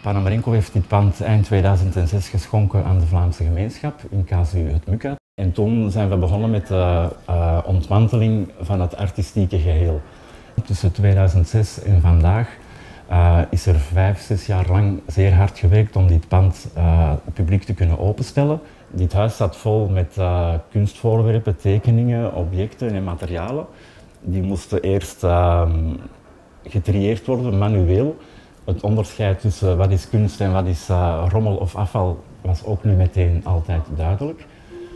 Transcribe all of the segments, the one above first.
Panamarenko heeft dit pand eind 2006 geschonken aan de Vlaamse gemeenschap in KZU Het Muka. En toen zijn we begonnen met de ontmanteling van het artistieke geheel. Tussen 2006 en vandaag is er 5-6 jaar lang zeer hard gewerkt om dit pand publiek te kunnen openstellen. Dit huis staat vol met kunstvoorwerpen, tekeningen, objecten en materialen. Die moesten eerst getrieerd worden, manueel. Het onderscheid tussen wat is kunst en wat is rommel of afval was ook niet meteen altijd duidelijk.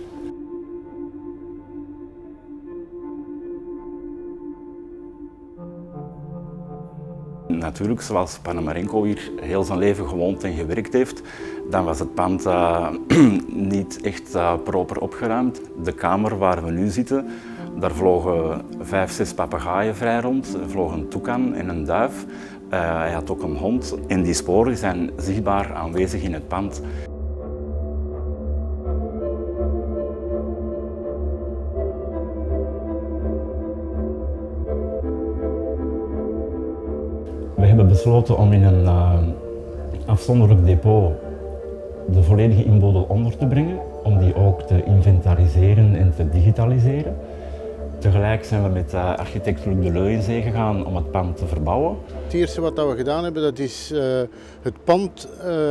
Natuurlijk, zoals Panamarenko hier heel zijn leven gewoond en gewerkt heeft, dan was het pand niet echt proper opgeruimd. De kamer waar we nu zitten, daar vlogen 5-6 papegaaien vrij rond. Er vloog een toekan en een duif. Hij had ook een hond en die sporen zijn zichtbaar aanwezig in het pand. We hebben besloten om in een afzonderlijk depot de volledige inbodel onder te brengen, om die ook te inventariseren en te digitaliseren. Tegelijk zijn we met architect Luc Deleu in zee gegaan om het pand te verbouwen. Het eerste wat we gedaan hebben, dat is het pand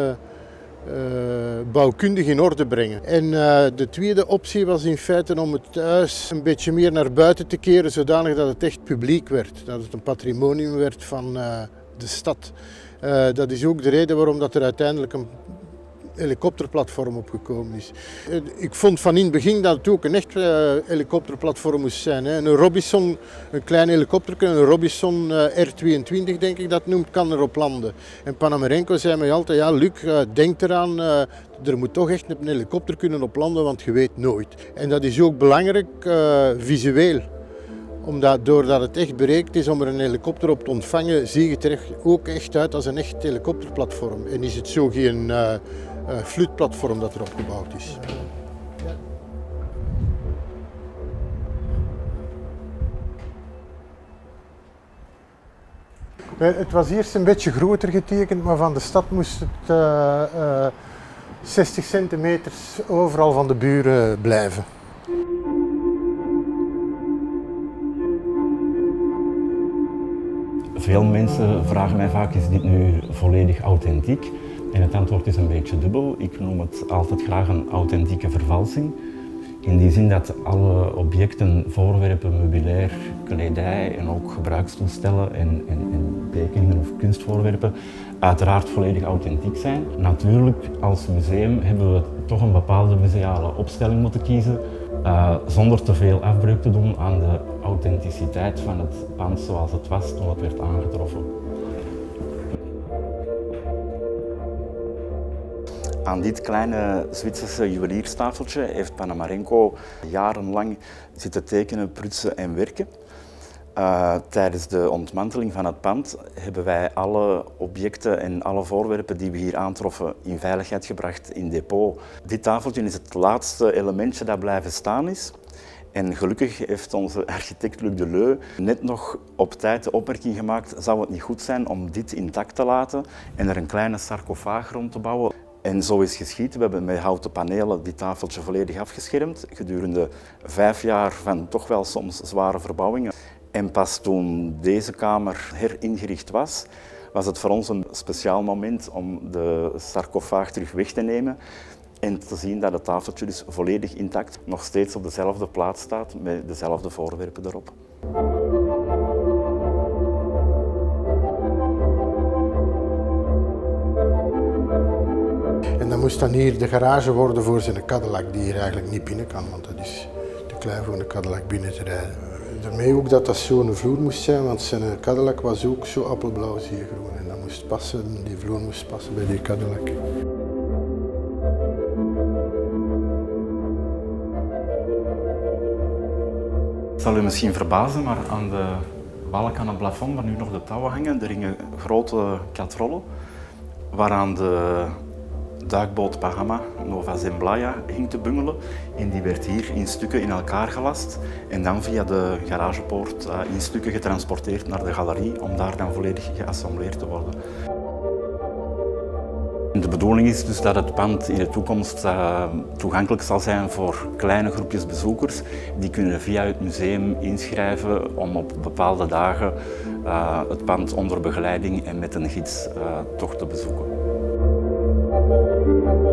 bouwkundig in orde brengen. En de tweede optie was in feite om het huis een beetje meer naar buiten te keren, zodanig dat het echt publiek werd. Dat het een patrimonium werd van de stad. Dat is ook de reden waarom dat er uiteindelijk een helikopterplatform opgekomen is. Ik vond van in het begin dat het ook een echt helikopterplatform moest zijn. Een Robinson, een klein helikopter, een Robinson R22 denk ik dat noemt, kan erop landen. En Panamarenko zei mij altijd, ja Luc, denk eraan, er moet toch echt een helikopter kunnen op landen, want je weet nooit. En dat is ook belangrijk visueel. Omdat doordat het echt berekend is om er een helikopter op te ontvangen, zie je het er ook echt uit als een echt helikopterplatform. En is het zo geen fluitplatform dat erop gebouwd is. Het was eerst een beetje groter getekend, maar van de stad moest het 60 centimeter overal van de buren blijven. Veel mensen vragen mij vaak, is dit nu volledig authentiek? En het antwoord is een beetje dubbel. Ik noem het altijd graag een authentieke vervalsing. In die zin dat alle objecten, voorwerpen, meubilair, kledij en ook gebruikstoestellen en tekeningen of kunstvoorwerpen uiteraard volledig authentiek zijn. Natuurlijk, als museum hebben we toch een bepaalde museale opstelling moeten kiezen, zonder te veel afbreuk te doen aan de authenticiteit van het pand zoals het was toen het werd aangetroffen. Aan dit kleine Zwitserse juwelierstafeltje heeft Panamarenko jarenlang zitten tekenen, prutsen en werken. Tijdens de ontmanteling van het pand hebben wij alle objecten en alle voorwerpen die we hier aantroffen in veiligheid gebracht in depot. Dit tafeltje is het laatste elementje dat blijven staan is. En gelukkig heeft onze architect Luc Deleu net nog op tijd de opmerking gemaakt, zou het niet goed zijn om dit intact te laten en er een kleine sarcofaag rond te bouwen. En zo is geschied. We hebben met houten panelen dit tafeltje volledig afgeschermd gedurende 5 jaar van toch wel soms zware verbouwingen. En pas toen deze kamer heringericht was, was het voor ons een speciaal moment om de sarcofaag terug weg te nemen en te zien dat het tafeltje dus volledig intact nog steeds op dezelfde plaats staat met dezelfde voorwerpen erop. En dan moest dan hier de garage worden voor zijn Cadillac, die hier eigenlijk niet binnen kan, want dat is te klein voor een Cadillac binnen te rijden. Daarmee ook dat dat zo'n vloer moest zijn, want zijn Cadillac was ook zo appelblauw, zie je groen. En dat moest passen, die vloer moest passen bij die Cadillac. Het zal u misschien verbazen, maar aan de balk aan het plafond waar nu nog de touwen hangen, er hingen grote katrollen waaraan de duikboot Bahama Nova Zemblaja hing te bungelen. En die werd hier in stukken in elkaar gelast en dan via de garagepoort in stukken getransporteerd naar de galerie om daar dan volledig geassembleerd te worden. De bedoeling is dus dat het pand in de toekomst toegankelijk zal zijn voor kleine groepjes bezoekers. Die kunnen via het museum inschrijven om op bepaalde dagen het pand onder begeleiding en met een gids toch te bezoeken.